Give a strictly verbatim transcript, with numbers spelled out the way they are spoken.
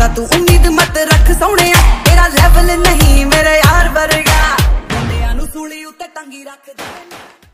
ज्यादा तू उम्मीद मत रख सोहणिया, तेरा लेवल नहीं मेरे यार वर्गा, मुंडियां नूं सूली उत्ते टंगी रख दे।